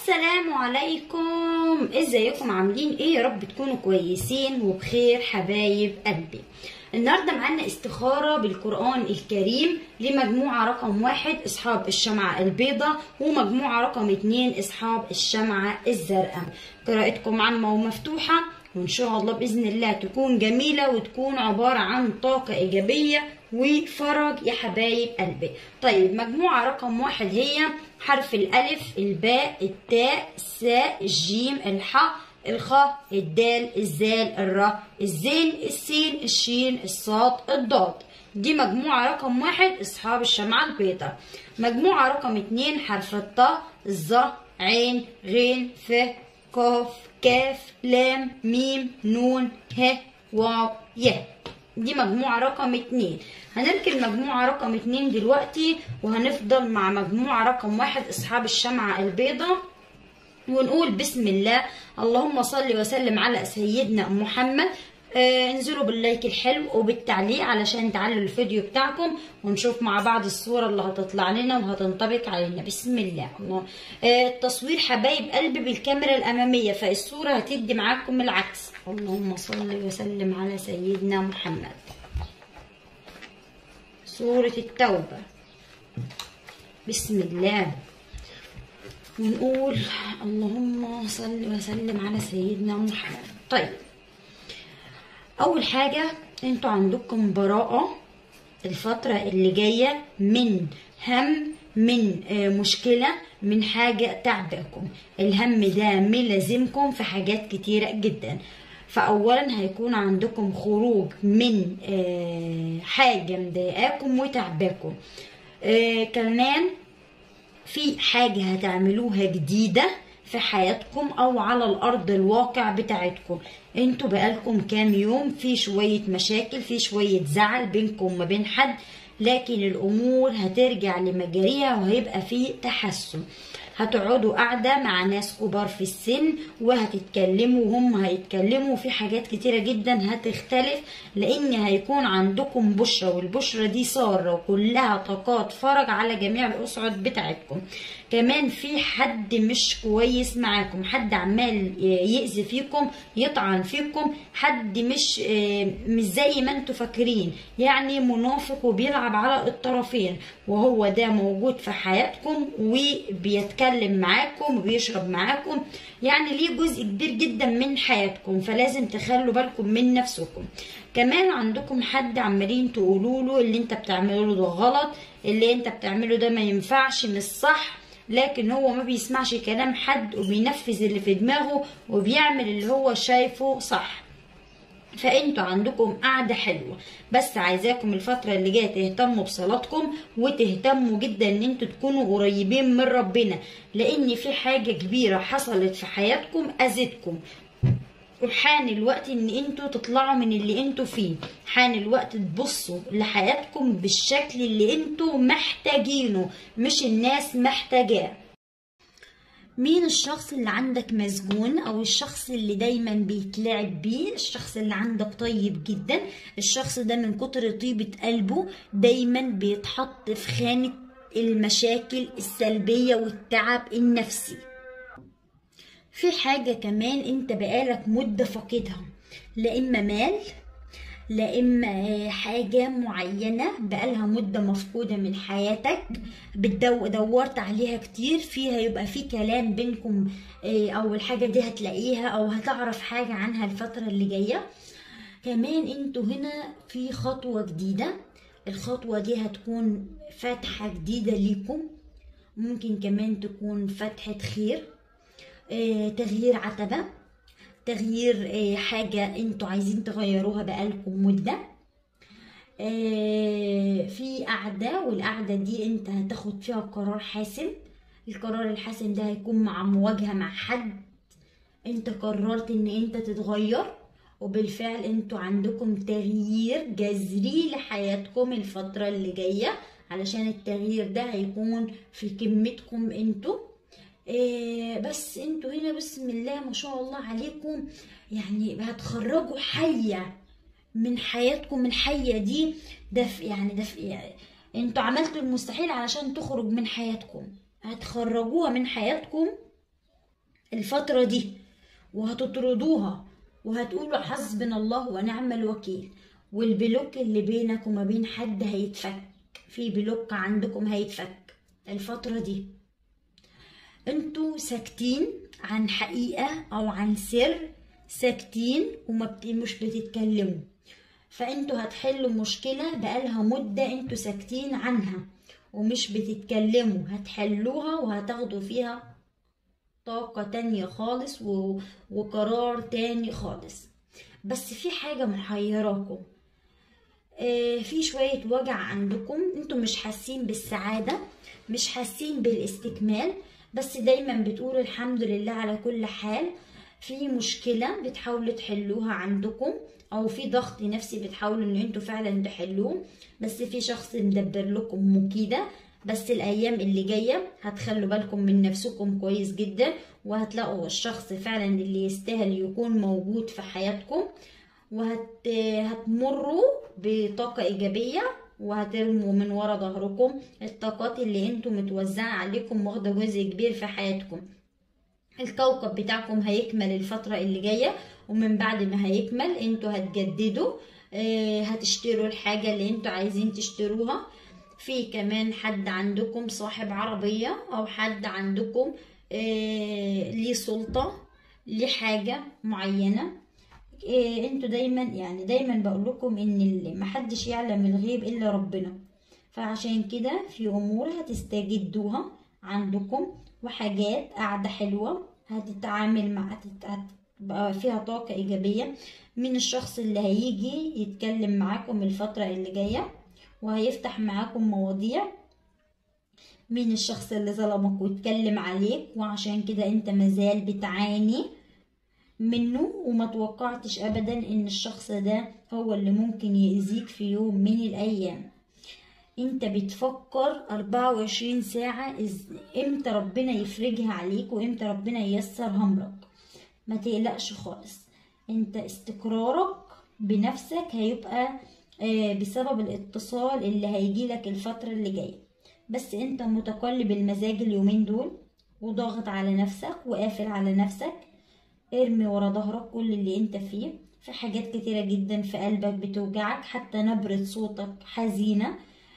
السلام عليكم، ازيكم؟ عاملين ايه؟ يا رب تكونوا كويسين وبخير حبايب قلبي. النهارده معانا استخارة بالقرآن الكريم لمجموعة رقم 1 اصحاب الشمعة البيضاء، ومجموعة رقم 2 اصحاب الشمعة الزرقاء. قراءتكم عامة ومفتوحة، وان شاء الله باذن الله تكون جميلة وتكون عبارة عن طاقة ايجابية وفرج يا حبايب قلبي. طيب، مجموعة رقم 1 هي حرف الألف، الباء، التاء، الساء، الجيم، الحاء، الخاء، الدال، الزال، الراء، الزين، السين، الشين، الصاد، الضاد. دي مجموعة رقم 1 أصحاب الشمعة البيضاء. مجموعة رقم 2 حرف الطاء، الظا، عين، غين، ف، قاف، كاف، لام، ميم، نون، ه، واو، ي. دي مجموعة رقم 2. هنركب مجموعة رقم 2 دلوقتي، وهنفضل مع مجموعة رقم 1 أصحاب الشمعة البيضاء، ونقول بسم الله. اللهم صل وسلم على سيدنا محمد. انزلوا باللايك الحلو وبالتعليق علشان تعلوا الفيديو بتاعكم، ونشوف مع بعض الصورة اللي هتطلع لنا وهتنطبق علينا. بسم الله. التصوير حبايب قلبي بالكاميرا الأمامية، فالصورة هتدي معاكم العكس. اللهم صل وسلم على سيدنا محمد. سورة التوبة. بسم الله. ونقول اللهم صل وسلم على سيدنا محمد. طيب، اول حاجة انتوا عندكم براءة الفترة اللي جاية من هم، من مشكلة، من حاجة تعبكم. الهم ده ملازمكم في حاجات كتيرة جدا. فأولا هيكون عندكم خروج من حاجة مضايقاكم وتعباكم. كمان في حاجة هتعملوها جديدة في حياتكم او على الارض الواقع بتاعتكم. انتوا بقالكم كام يوم في شوية مشاكل، في شوية زعل بينكم وما بين حد، لكن الامور هترجع لمجاريها وهيبقى في تحسن. هتقعدوا قاعدة مع ناس كبار في السن وهتتكلموا وهم هيتكلموا في حاجات كتيرة جدا هتختلف، لان هيكون عندكم بشرة، والبشرة دي سارة وكلها طاقات فرج على جميع الأصعد بتاعتكم. كمان في حد مش كويس معاكم، حد عمال يأذي فيكم، يطعن فيكم، حد مش زي ما انتوا فاكرين، يعني منافق وبيلعب على الطرفين، وهو ده موجود في حياتكم وبيتكلم معاكم وبيشرب معاكم، يعني ليه جزء كبير جدا من حياتكم، فلازم تخلوا بالكم من نفسكم. كمان عندكم حد عمالين تقولوا له اللي انت بتعمله ده غلط، اللي انت بتعمله ده ما ينفعش، مش صح، لكن هو ما بيسمعش كلام حد وبينفذ اللي في دماغه وبيعمل اللي هو شايفه صح. فانتوا عندكم قاعدة حلوة، بس عايزاكم الفترة اللي جاية تهتموا بصلاتكم وتهتموا جدا ان انتوا تكونوا قريبين من ربنا، لان في حاجة كبيرة حصلت في حياتكم اذتكم، وحان الوقت ان انتوا تطلعوا من اللي انتوا فيه. حان الوقت تبصوا لحياتكم بالشكل اللي انتوا محتاجينه، مش الناس محتاجاه. مين الشخص اللي عندك مسجون، او الشخص اللي دايما بيتلعب بيه؟ الشخص اللي عندك طيب جدا، الشخص ده من كتر طيبة قلبه دايما بيتحط في خانة المشاكل السلبية والتعب النفسي. في حاجة كمان انت بقالك مدة فاقدها، لا اما مال، لا اما حاجة معينة بقالها مدة مفقودة من حياتك، دورت عليها كتير، فيها يبقى في كلام بينكم، او الحاجة دي هتلاقيها او هتعرف حاجة عنها الفترة اللي جاية. كمان انتوا هنا في خطوة جديدة، الخطوة دي هتكون فتحة جديدة ليكم، ممكن كمان تكون فتحة خير، تغيير عتبة، تغيير حاجة انتوا عايزين تغيروها بقالكم مدة. في قعدة، والقعدة دي انت هتاخد فيها قرار حاسم. القرار الحاسم ده هيكون مع مواجهة مع حد انت قررت ان انت تتغير، وبالفعل انتوا عندكم تغيير جذري لحياتكم الفترة اللي جاية، علشان التغيير ده هيكون في كلمتكم انتوا. بس انتوا هنا بسم الله ما شاء الله عليكم، يعني هتخرجوا حية من حياتكم. الحية دي يعني انتوا عملتوا المستحيل علشان تخرج من حياتكم، هتخرجوها من حياتكم الفترة دي، وهتطردوها وهتقولوا حسبنا الله ونعم الوكيل، والبلوك اللي بينك وما بين حد هيتفك، في بلوك عندكم هيتفك الفترة دي. انتوا ساكتين عن حقيقة او عن سر، ساكتين مش بتتكلموا، فانتوا هتحلوا مشكلة بقالها مدة انتوا ساكتين عنها ومش بتتكلموا، هتحلوها وهتاخدوا فيها طاقة تانية خالص وقرار تاني خالص. بس في حاجة محيراكم، في شوية وجع عندكم، انتوا مش حاسين بالسعادة، مش حاسين بالاستكمال، بس دايما بتقولوا الحمد لله على كل حال. في مشكلة بتحاولوا تحلوها عندكم، او في ضغط نفسي بتحاولوا ان انتوا فعلا تحلوه، بس في شخص مدبر لكم مكيدة. بس الايام اللي جاية هتخلوا بالكم من نفسكم كويس جدا، وهتلاقوا الشخص فعلا اللي يستاهل يكون موجود في حياتكم، وهتمروا بطاقة ايجابية، وهترموا من ورا ظهركم الطاقات اللي انتوا متوزعة عليكم واخدة جزء كبير في حياتكم. الكوكب بتاعكم هيكمل الفترة اللي جاية، ومن بعد ما هيكمل انتوا هتجددوا، هتشتروا الحاجة اللي انتوا عايزين تشتروها. في كمان حد عندكم صاحب عربية، او حد عندكم ليه سلطة لحاجة معينة. انتوا دايما بقول لكم ان محدش يعلم الغيب الا ربنا، فعشان كده في امور هتستجدوها عندكم، وحاجات قاعدة حلوة هتتعامل هتبقى فيها طاقة ايجابية من الشخص اللي هيجي يتكلم معاكم الفترة اللي جاية، وهيفتح معاكم مواضيع من الشخص اللي ظلمك واتكلم عليك، وعشان كده انت مازال بتعاني منه، وما توقعتش ابدا ان الشخص ده هو اللي ممكن يأذيك في يوم من الايام. انت بتفكر 24 ساعة امتى ربنا يفرجها عليك وامتى ربنا ييسر امرك. ما تقلقش خالص، انت استقرارك بنفسك هيبقى بسبب الاتصال اللي هيجيلك الفترة اللي جاية، بس انت متقلب المزاج اليومين دول، وضاغط على نفسك وقافل على نفسك. ارمي ورا ظهرك كل اللي انت فيه، في حاجات كتيرة جدا في قلبك بتوجعك، حتى نبرة صوتك حزينة.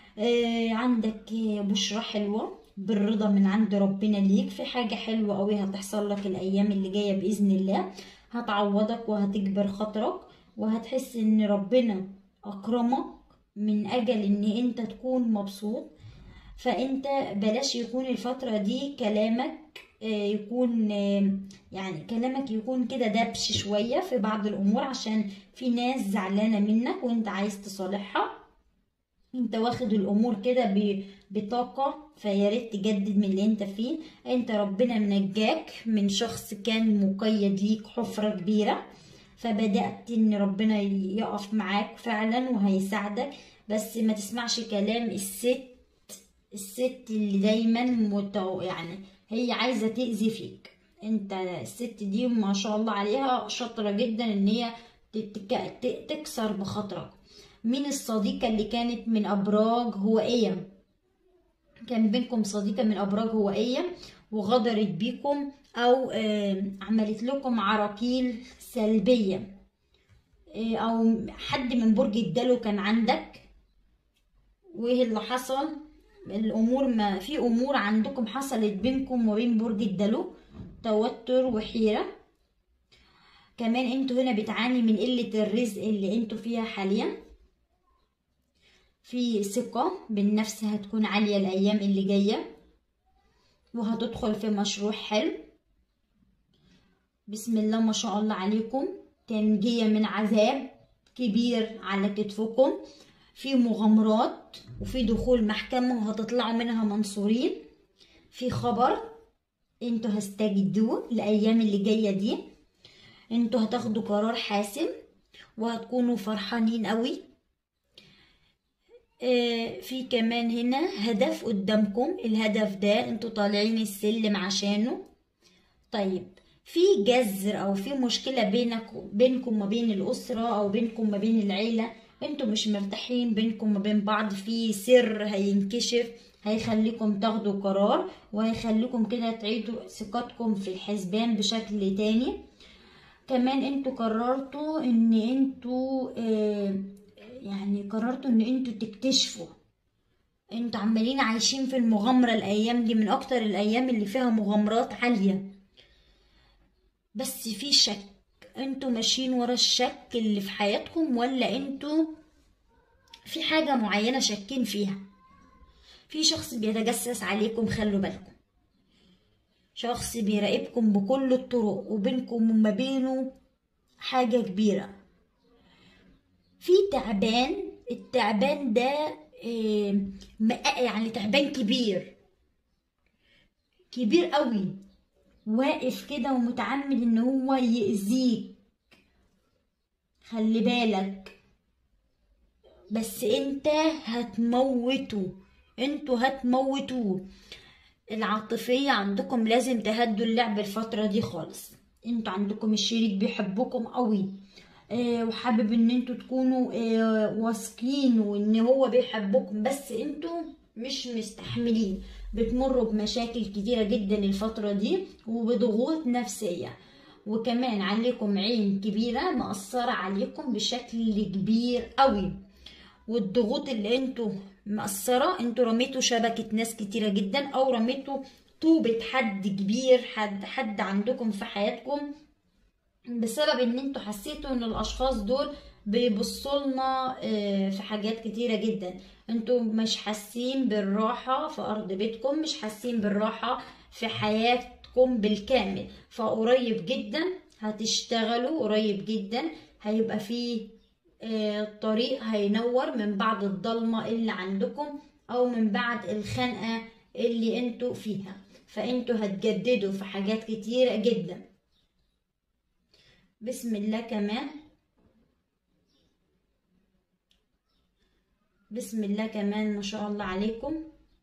عندك بشرة حلوة بالرضا من عند ربنا ليك، في حاجة حلوة قوي هتحصل لك الأيام اللي جاية بإذن الله، هتعوضك وهتجبر خاطرك، وهتحس ان ربنا أكرمك من أجل ان انت تكون مبسوط. فانت بلاش يكون الفترة دي كلامك يكون كلامك يكون كده دبش شوية في بعض الأمور، عشان في ناس زعلانة منك وانت عايز تصالحها. انت واخد الامور كده بطاقة، فياريت تجدد من اللي انت فيه. انت ربنا منجاك من شخص كان مقيد ليك حفرة كبيرة، فبدأت ان ربنا يقف معاك فعلا وهيساعدك. بس ما تسمعش كلام الست اللي دايما هي عايزة تأذي فيك. انت الست دي ما شاء الله عليها شاطرة جدا ان هي تكسر بخاطرك. مين الصديقة اللي كانت من أبراج هوائية؟ كان بينكم صديقة من أبراج هوائية وغدرت بيكم، أو عملت لكم عراقيل سلبية، أو حد من برج الدلو كان عندك. وإيه اللي حصل؟ الأمور في أمور عندكم حصلت بينكم وبين برج الدلو، توتر وحيرة. كمان انتوا هنا بتعاني من قلة الرزق اللي انتوا فيها حاليا. في ثقة بالنفس هتكون عالية الأيام اللي جاية، وهتدخل في مشروع حلو بسم الله ما شاء الله عليكم. تنجية من عذاب كبير على كتفكم، في مغامرات وفي دخول محكمة وهتطلعوا منها منصورين. في خبر انتوا هستجدوه الأيام اللي جاية دي، انتوا هتاخدوا قرار حاسم وهتكونوا فرحانين قوي. في كمان هنا هدف قدامكم، الهدف ده انتوا طالعين السلم عشانه. طيب في جذر او في مشكلة بينكم ما بين الأسرة او بينكم ما بين العيلة، انتوا مش مرتاحين بينكم ما بين بعض، في سر هينكشف، هيخليكم تاخدوا قرار، وهيخليكم كده تعيدوا ثقتكم في الحسبان بشكل تاني. كمان انتوا قررتوا ان انتوا يعني قررتوا ان انتوا تكتشفوا. انتوا عمالين عايشين في المغامرة الايام دي، من اكتر الايام اللي فيها مغامرات عالية، بس في شك. انتوا ماشيين ورا الشك اللي في حياتكم، ولا انتوا في حاجة معينة شاكين فيها؟ في شخص بيتجسس عليكم، خلوا بالكم. شخص بيراقبكم بكل الطرق، وبينكم وما بينه حاجة كبيرة. في تعبان، التعبان ده يعني تعبان كبير كبير قوي، واقف كده ومتعمد ان هو يأذيك. خلي بالك، بس انت هتموته، انتوا هتموتوه. العاطفية عندكم لازم تهدوا اللعب الفترة دي خالص. انتوا عندكم الشريك بيحبكم قوي، وحابب ان انتوا تكونوا واثقين وان هو بيحبكم، بس انتوا مش مستحملين. بتمروا بمشاكل كتيرة جدا الفترة دي، وبضغوط نفسية، وكمان عليكم عين كبيرة مأثرة عليكم بشكل كبير قوي. والضغوط اللي انتوا مأثرة، انتوا رميتوا شبكة ناس كتيرة جدا، او رميتوا طوبة حد كبير، حد عندكم في حياتكم، بسبب ان انتوا حسيتوا ان الاشخاص دول بيبصولنا في حاجات كتيرة جدا. انتوا مش حاسين بالراحة في ارض بيتكم، مش حاسين بالراحة في حياتكم بالكامل. فقريب جدا هتشتغلوا، قريب جدا هيبقى فيه الطريق هينور من بعد الضلمة اللي عندكم، او من بعد الخنقة اللي انتوا فيها. فانتوا هتجددوا في حاجات كتيرة جدا. بسم الله كمان، بسم الله كمان ما شاء الله عليكم.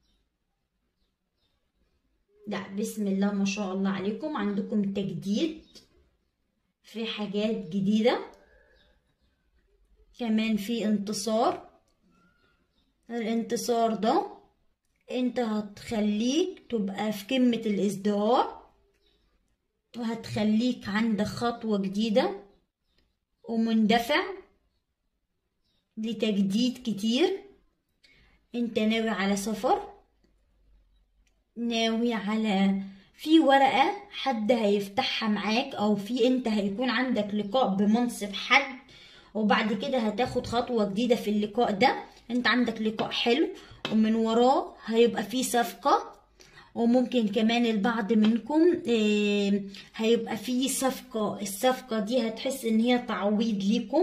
لا، بسم الله ما شاء الله عليكم، عندكم تجديد في حاجات جديدة، كمان في انتصار. الانتصار ده انت هتخليك تبقى في قمة الازدهار، وهتخليك عندك خطوة جديدة ومندفع لتجديد كتير. انت ناوي على سفر، ناوي على في ورقة حد هيفتحها معاك، او في انت هيكون عندك لقاء بمنصب حد، وبعد كده هتاخد خطوة جديدة في اللقاء ده. انت عندك لقاء حلو، ومن وراه هيبقى فيه صفقة، وممكن كمان البعض منكم هيبقى فيه صفقة. الصفقة دي هتحس ان هي تعويض ليكم.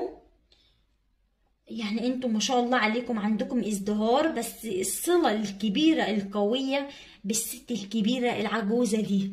يعني انتوا ما شاء الله عليكم عندكم ازدهار، بس الصلة الكبيرة القوية بالست الكبيرة العجوزة دي.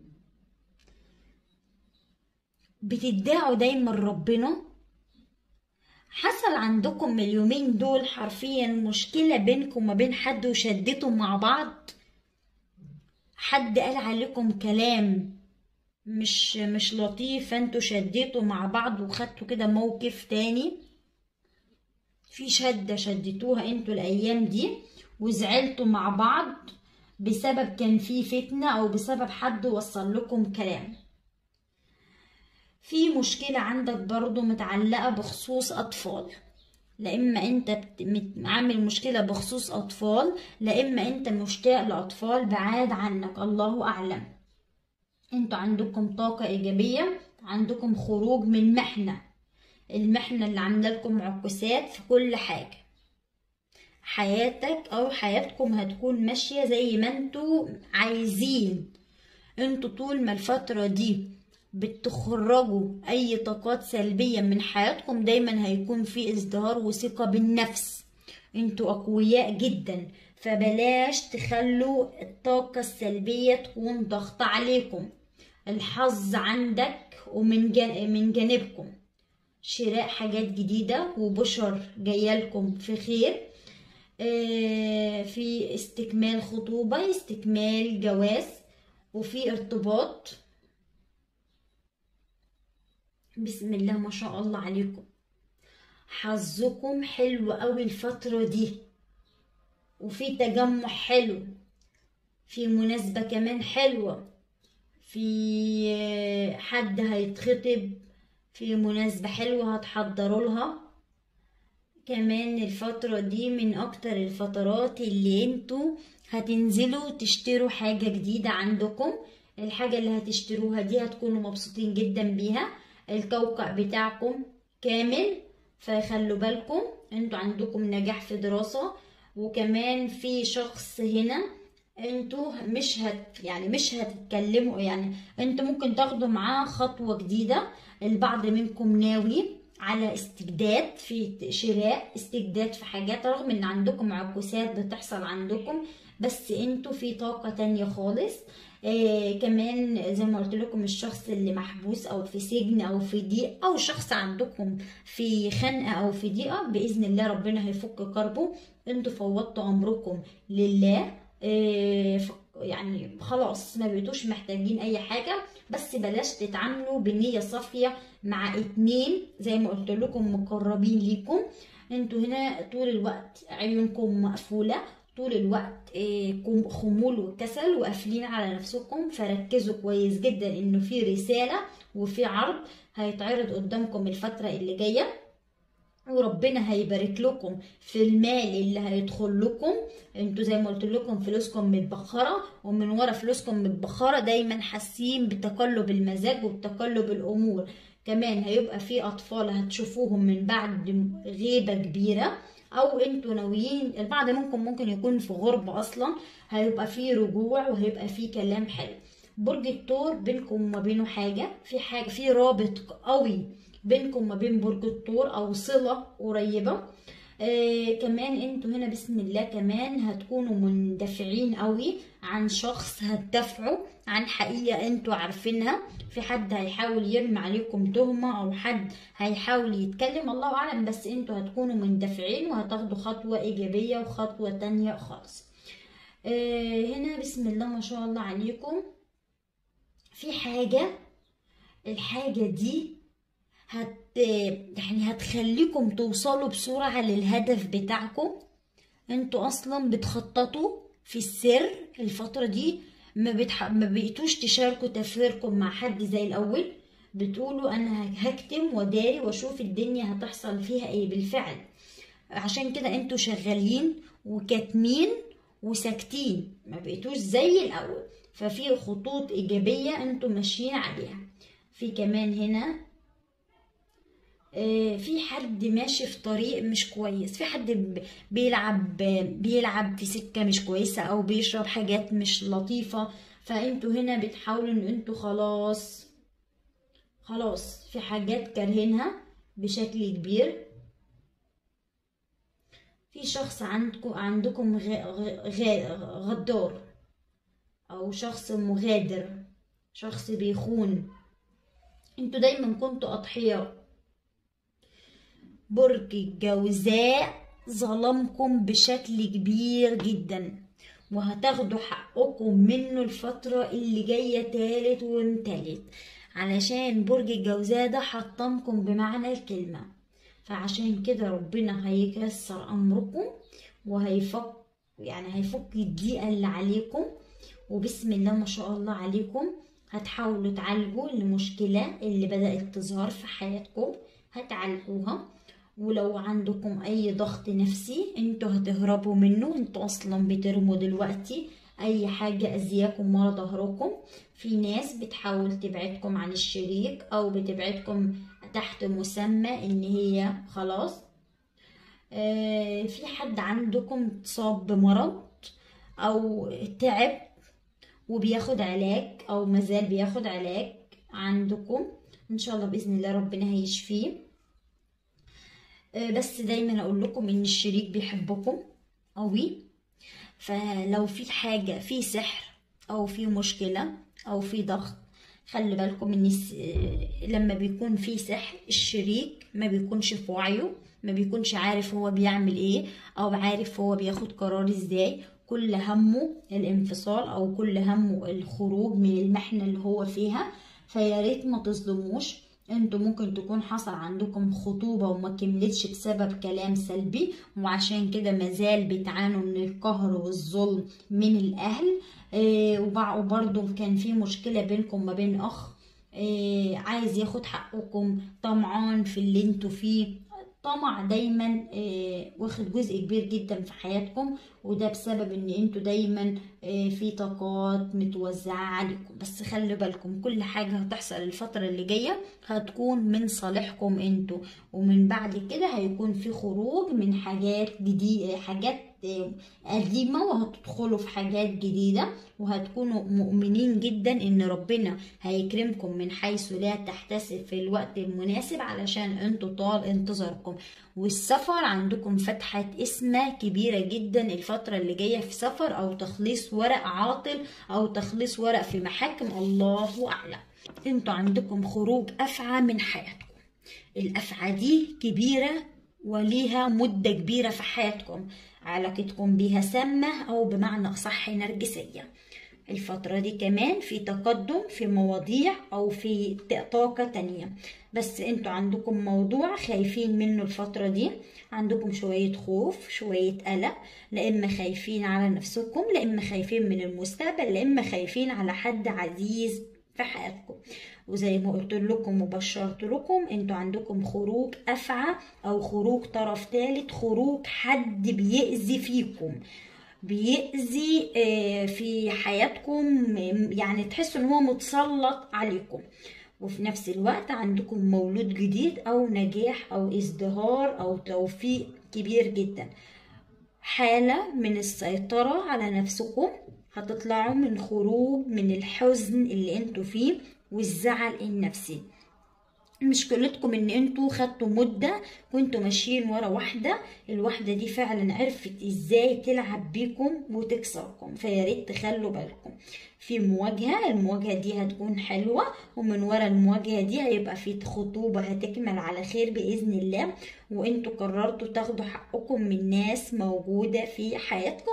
بتدعوا دايما ربنا. حصل عندكم اليومين دول حرفيا مشكلة بينكم وما بين حد، وشدتوا مع بعض. حد قال عليكم كلام مش لطيف، فانتوا شديتوا مع بعض وخدتوا كده موقف تاني. في شدة شدتوها انتوا الايام دي، وزعلتوا مع بعض بسبب كان في فتنة، او بسبب حد وصل لكم كلام. في مشكلة عندك برضو متعلقة بخصوص اطفال، لا اما انت عامل مشكلة بخصوص اطفال، لا اما انت مشتاق لاطفال بعاد عنك، الله اعلم. انتوا عندكم طاقة ايجابية، عندكم خروج من محنة. المحنة اللي عاملة لكم عكوسات في كل حاجة. حياتك او حياتكم هتكون ماشية زي ما انتوا عايزين. انتوا طول ما الفترة دي بتخرجوا اي طاقات سلبية من حياتكم، دايما هيكون في ازدهار وثقة بالنفس. انتوا اقوياء جدا، فبلاش تخلوا الطاقة السلبية تكون ضغط عليكم. الحظ عندك من جانبكم. شراء حاجات جديدة وبشر جايالكم في خير. في استكمال خطوبة، استكمال جواز، وفي ارتباط. بسم الله ما شاء الله عليكم، حظكم حلو قوي الفترة دي. وفي تجمع حلو، في مناسبة كمان حلوة، في حد هيتخطب، في مناسبة حلوة هتحضروا لها. كمان الفترة دي من اكتر الفترات اللي انتوا هتنزلوا تشتروا حاجة جديدة عندكم. الحاجة اللي هتشتروها دي هتكونوا مبسوطين جدا بيها. الكوكب بتاعكم كامل، فخلوا بالكم انتوا عندكم نجاح في دراسة. وكمان في شخص هنا انتوا مش هتتكلموا، يعني انتوا ممكن تاخدوا معاه خطوة جديدة. البعض منكم ناوي على استجداد في شراء، استجداد في حاجات، رغم ان عندكم عكوسات بتحصل عندكم، بس انتوا في طاقة تانية خالص. كمان زي ما قلت لكم، الشخص اللي محبوس او في سجن او في ضيق، او شخص عندكم في خنقة او في ضيقة، بإذن الله ربنا هيفك كربه. انتوا فوضتوا امركم لله. يعني خلاص ما بقيتوش محتاجين اي حاجة. بس بلاش تتعاملوا بنية صافية مع اتنين زي ما قلت لكم مقربين ليكم. انتوا هنا طول الوقت عيونكم مقفولة، طول الوقت خمول وكسل وقافلين على نفسكم. فركزوا كويس جدا انه في رسالة وفي عرض هيتعرض قدامكم الفترة اللي جاية، وربنا هيبارك لكم في المال اللي هيدخل لكم. انتوا زي ما قلت لكم فلوسكم متبخره، ومن ورا فلوسكم متبخره دايما حاسين بتقلب المزاج وبتقلب الامور. كمان هيبقى في اطفال هتشوفوهم من بعد غيبه كبيره، او انتوا ناويين. البعض منكم ممكن يكون في غربه اصلا، هيبقى في رجوع وهيبقى في كلام حلو. برج الثور بينكم وما بينه حاجه، في رابط قوي بينكم وما بين برج الثور، او صله قريبه. كمان انتوا هنا بسم الله كمان هتكونوا مندفعين قوي عن شخص، هتدافعوا عن حقيقه انتوا عارفينها. في حد هيحاول يرمي عليكم تهمه، او حد هيحاول يتكلم، الله اعلم، بس انتوا هتكونوا مندفعين وهتاخدوا خطوه ايجابيه وخطوه تانية خالص. هنا بسم الله ما شاء الله عليكم في حاجه، الحاجه دي يعني هتخليكم توصلوا بسرعة للهدف بتاعكم. انتوا اصلا بتخططوا في السر الفترة دي، ما بقيتوش تشاركوا تفكيركم مع حد زي الاول. بتقولوا انا هكتم وداري واشوف الدنيا هتحصل فيها ايه بالفعل. عشان كده انتوا شغالين وكاتمين وساكتين، ما بقيتوش زي الاول. ففي خطوط ايجابية انتوا ماشيين عليها. في كمان هنا في حد ماشي في طريق مش كويس، في حد بيلعب في سكة مش كويسة، او بيشرب حاجات مش لطيفة. فانتوا هنا بتحاولوا ان انتوا خلاص في حاجات كارهينها بشكل كبير. في شخص عندكم غدار، او شخص مغادر، شخص بيخون. انتوا دايما كنتوا اضحياء. برج الجوزاء ظلمكم بشكل كبير جدا، وهتاخدوا حقكم منه الفترة اللي جاية تالت ومتالت، علشان برج الجوزاء ده حطمكم بمعنى الكلمة. فعشان كده ربنا هيكسر امركم وهيفك، يعني هيفك الضيقة اللي عليكم. وبسم الله ما شاء الله عليكم هتحاولوا تعالجوا المشكلة اللي بدأت تظهر في حياتكم، هتعالجوها. ولو عندكم اي ضغط نفسي انتوا هتهربوا منه. انتوا اصلا بترموا دلوقتي اي حاجة اذياكم ورا ظهركم. في ناس بتحاول تبعدكم عن الشريك، او بتبعدكم تحت مسمى ان هي خلاص. في حد عندكم اتصاب بمرض او تعب وبياخد علاج، او مازال بياخد علاج عندكم. ان شاء الله باذن الله ربنا هيشفيه. بس دايما اقول لكم ان الشريك بيحبكم قوي. فلو في حاجة، في سحر او في مشكلة او في ضغط، خلي بالكم ان لما بيكون في سحر الشريك ما بيكونش في وعيه، ما بيكونش عارف هو بيعمل ايه، او عارف هو بياخد قرار ازاي. كل همه الانفصال، او كل همه الخروج من المحنة اللي هو فيها. فياريت ما تظلموش، انتوا ممكن تكون حصل عندكم خطوبة وما كملتش بسبب كلام سلبي، وعشان كده مازال بتعانوا من القهر والظلم من الاهل. وبرضه كان في مشكلة بينكم ما بين اخ عايز ياخد حقكم، طمعان في اللي انتوا فيه. الطمع دايما واخد جزء كبير جدا في حياتكم، وده بسبب ان انتوا دايما في طاقات متوزعة عليكم. بس خلي بالكم، كل حاجة هتحصل الفترة اللي جاية هتكون من صالحكم انتوا، ومن بعد كده هيكون في خروج من حاجات جديدة، حاجات قديمة، وهتدخلوا في حاجات جديدة، وهتكونوا مؤمنين جدا ان ربنا هيكرمكم من حيث لا تحتسب في الوقت المناسب، علشان انتوا طال انتظاركم. والسفر عندكم فتحة اسمة كبيرة جدا الفترة اللي جاية في سفر، او تخليص ورق عاطل، او تخليص ورق في محاكم، الله اعلم. انتوا عندكم خروج افعى من حياتكم. الافعى دي كبيرة وليها مدة كبيرة في حياتكم، علاقتكم بيها سامة او بمعنى اصح نرجسية. الفترة دي كمان في تقدم في مواضيع او في طاقة تانية، بس انتوا عندكم موضوع خايفين منه الفترة دي. عندكم شوية خوف، شوية قلق، لا اما خايفين على نفسكم، لا اما خايفين من المستقبل، لا اما خايفين على حد عزيز في حياتكم. وزي ما قلت لكم وبشرت لكم، انتوا عندكم خروج افعى او خروج طرف ثالث، خروج حد بيأذي فيكم، بيأذي في حياتكم، يعني تحسوا ان هو متسلط عليكم. وفي نفس الوقت عندكم مولود جديد او نجاح او ازدهار او توفيق كبير جدا، حالة من السيطرة على نفسكم. هتطلعوا من خروج من الحزن اللي انتوا فيه والزعل النفسي. مشكلتكم ان انتوا خدتوا مدة كنتوا ماشيين ورا واحدة، الواحدة دي فعلا عرفت ازاي تلعب بيكم وتكسركم، فياريت تخلوا بالكم في مواجهة. المواجهة دي هتكون حلوة، ومن ورا المواجهة دي هيبقى في خطوبة هتكمل على خير بإذن الله، وانتوا قررتوا تاخدوا حقكم من ناس موجودة في حياتكم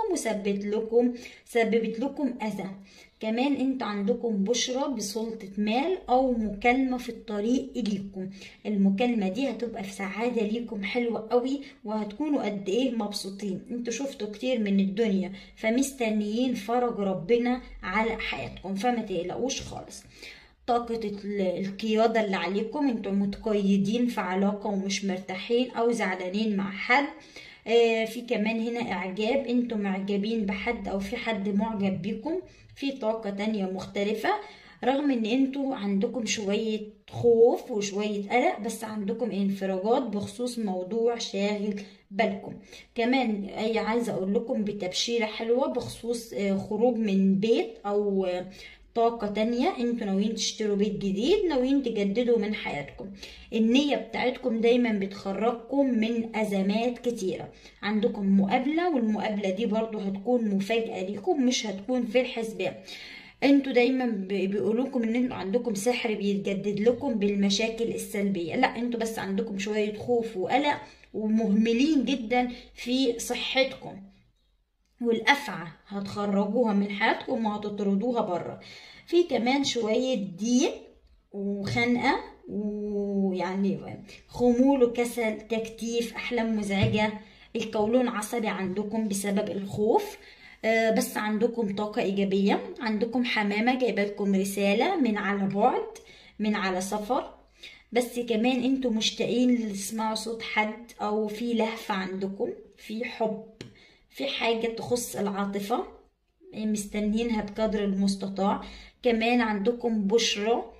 سببت لكم أذى. كمان انتوا عندكم بشرة بسلطة مال او مكالمة في الطريق اليكم. المكالمة دي هتبقى في سعادة ليكم حلوة قوي، وهتكونوا قد ايه مبسوطين. انتوا شفتوا كتير من الدنيا، فمستنيين فرج ربنا على حياتكم، فما تقلقوش خالص. طاقة القيادة اللي عليكم، انتوا متقيدين في علاقة ومش مرتاحين او زعلانين مع حد. في كمان هنا اعجاب، انتوا معجبين بحد او في حد معجب بيكم، في طاقة تانية مختلفة. رغم ان انتوا عندكم شوية خوف وشوية قلق، بس عندكم انفراجات بخصوص موضوع شاغل بالكم. كمان عايزة اقول لكم بتبشيرة حلوة بخصوص خروج من بيت او طاقة تانية. انتوا ناويين تشتروا بيت جديد، ناويين تجددوا من حياتكم. النية بتاعتكم دايما بتخرجكم من أزمات كتيرة. عندكم مقابلة، والمقابلة دي برضو هتكون مفاجأة ليكم، مش هتكون في الحسبان. انتوا دايما بيقولوكم ان انتوا عندكم سحر بيتجدد لكم بالمشاكل السلبية. لا، انتوا بس عندكم شوية خوف وقلق، ومهملين جدا في صحتكم، والأفعى هتخرجوها من حياتكم وهتطردوها بره. في كمان شوية دين وخنقة، ويعني خمول وكسل، تكتيف، أحلام مزعجة. القولون عصبي عندكم بسبب الخوف، بس عندكم طاقة إيجابية. عندكم حمامة جايبة لكم رسالة من على بعد، من على سفر. بس كمان انتوا مشتاقين تسمعوا صوت حد، أو في لهفة عندكم، في حب، في حاجة تخص العاطفة مستنيينها بقدر المستطاع. كمان عندكم بشرة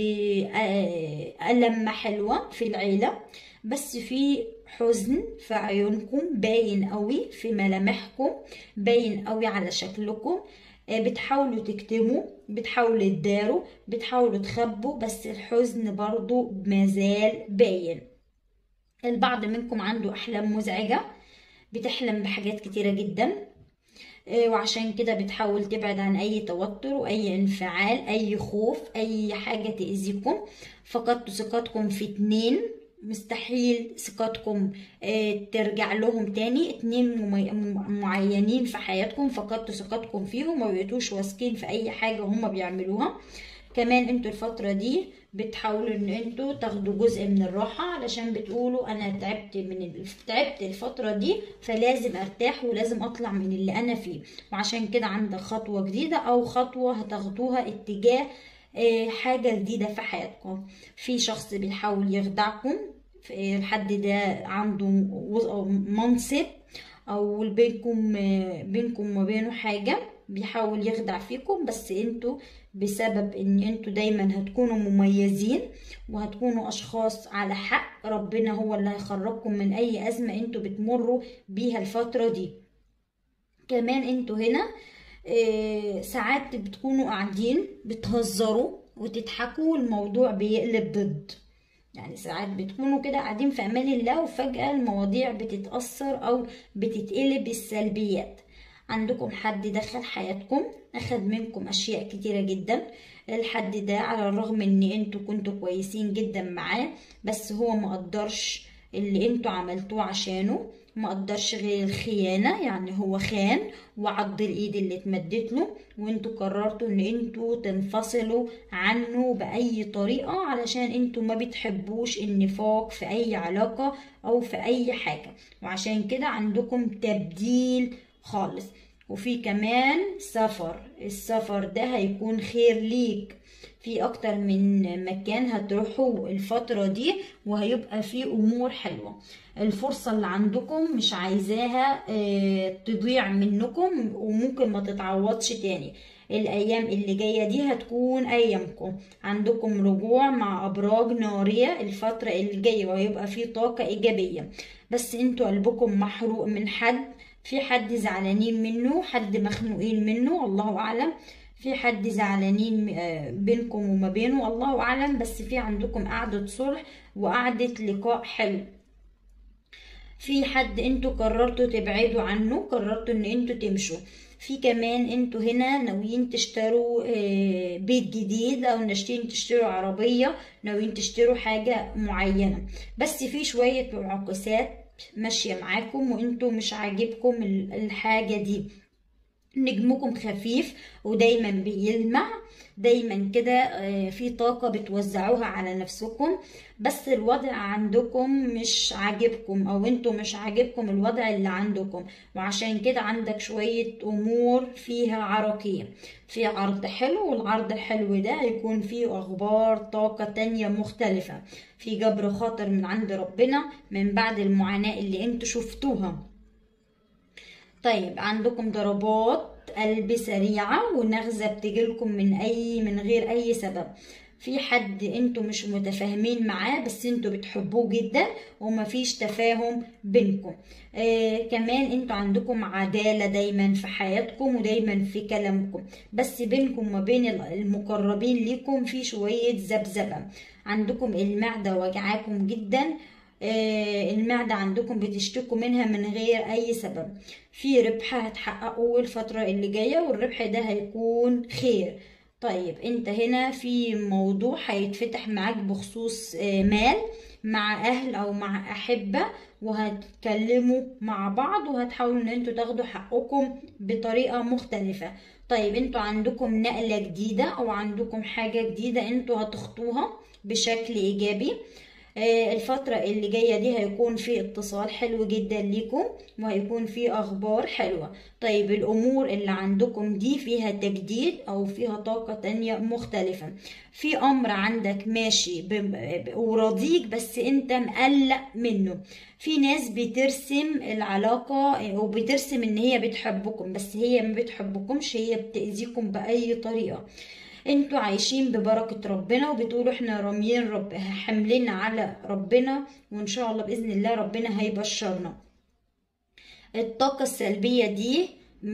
بألمة حلوة في العيلة، بس في حزن في عيونكم باين قوي، في ملامحكم باين قوي على شكلكم. بتحاولوا تكتموا، بتحاولوا تداروا، بتحاولوا تخبوا، بس الحزن برضو مازال باين. البعض منكم عنده أحلام مزعجة، بتحلم بحاجات كتيرة جدا، وعشان كده بتحاول تبعد عن اي توتر واي انفعال، اي خوف، اي حاجة تأذيكم. فقدتوا ثقتكم في 2، مستحيل ثقتكم ترجع لهم تاني. 2 معينين في حياتكم فقدتوا ثقتكم فيهم، ما بقيتوش واثقين في اي حاجة هم بيعملوها. كمان انتوا الفترة دي بتحاولوا ان انتوا تاخدوا جزء من الراحة، علشان بتقولوا انا تعبت الفترة دي، فلازم ارتاح ولازم اطلع من اللي انا فيه. وعشان كده عندك خطوة جديدة او خطوة هتاخدوها اتجاه حاجة جديدة في حياتكم. في شخص بيحاول يخدعكم، الحد ده عنده منصب او بينكم وما بينه حاجة، بيحاول يخدع فيكم، بس انتوا بسبب ان انتوا دايما هتكونوا مميزين وهتكونوا اشخاص على حق، ربنا هو اللي هيخرجكم من اي ازمة انتوا بتمروا بيها الفترة دي. كمان انتوا هنا ساعات بتكونوا قاعدين بتهزروا وتضحكوا والموضوع بيقلب ضد، يعني ساعات بتكونوا كده قاعدين في امان الله وفجأة المواضيع بتتأثر او بتتقلب السلبيات. عندكم حد دخل حياتكم اخد منكم اشياء كتيرة جدا، الحد ده على الرغم ان انتوا كنتوا كويسين جدا معاه، بس هو مقدرش اللي انتوا عملتوه عشانه، مقدرش غير الخيانة، يعني هو خان وعض الايد اللي اتمدت له، وانتوا قررتوا ان انتوا تنفصلوا عنه بأي طريقة، علشان انتوا ما بتحبوش النفاق في اي علاقة او في اي حاجة، وعشان كده عندكم تبديل خالص. وفي كمان السفر ده هيكون خير ليك، في اكتر من مكان هتروحوا الفترة دي وهيبقى في امور حلوة. الفرصة اللي عندكم مش عايزاها تضيع منكم وممكن ما تتعوضش تاني. الايام اللي جاية دي هتكون ايامكم، عندكم رجوع مع ابراج نارية الفترة اللي جاية وهيبقى في طاقة ايجابية، بس انتوا قلبكم محروق من حد، في حد زعلانين منه، حد مخنوقين منه الله اعلم، في حد زعلانين بينكم وما بينه الله اعلم، بس في عندكم قعدة صلح وقعدة لقاء حلو. في حد انتوا قررتوا تبعدوا عنه، قررتوا ان انتوا تمشوا. في كمان انتوا هنا ناويين تشتروا بيت جديد او ناشئين تشتروا عربية، ناويين تشتروا حاجة معينة، بس في شوية معاكسات ماشية معاكم وانتوا مش عاجبكم الحاجة دي. نجمكم خفيف ودايما بيلمع، دايما كده في طاقة بتوزعوها على نفسكم، بس الوضع عندكم مش عاجبكم او انتوا مش عاجبكم الوضع اللي عندكم، وعشان كده عندك شوية امور فيها عراقية. في عرض حلو، والعرض الحلو ده هيكون فيه اخبار طاقة تانية مختلفة، في جبر خاطر من عند ربنا من بعد المعاناة اللي انتوا شفتوها. طيب عندكم ضربات قلب سريعة ونغزة بتجيلكم من غير اي سبب، في حد انتوا مش متفاهمين معاه بس انتوا بتحبوه جدا ومفيش تفاهم بينكم. كمان انتوا عندكم عدالة دايما في حياتكم ودايما في كلامكم، بس بينكم وما بين المقربين ليكم في شوية ذبذبة. عندكم المعدة وجعاكم جدا، المعدة عندكم بتشتكوا منها من غير اي سبب. في ربح هتحققوه الفترة اللي جاية والربح ده هيكون خير. طيب انت هنا في موضوع هيتفتح معاك بخصوص مال مع اهل او مع احبة، وهتكلموا مع بعض وهتحاولوا ان انتوا تاخدوا حقكم بطريقة مختلفة. طيب انتوا عندكم نقلة جديدة او عندكم حاجة جديدة انتوا هتخطوها بشكل ايجابي. الفترة اللي جاية دي هيكون في اتصال حلو جدا ليكم وهيكون في اخبار حلوة. طيب الامور اللي عندكم دي فيها تجديد او فيها طاقة تانية مختلفة، في امر عندك ماشي وراضيك بس انت مقلق منه. في ناس بترسم العلاقة وبترسم ان هي بتحبكم بس هي ما بتحبكمش، هي بتأذيكم بأي طريقة. انتوا عايشين ببركة ربنا وبتقولوا احنا راميين حملنا على ربنا، وان شاء الله بإذن الله ربنا هيبشرنا. الطاقة السلبية دي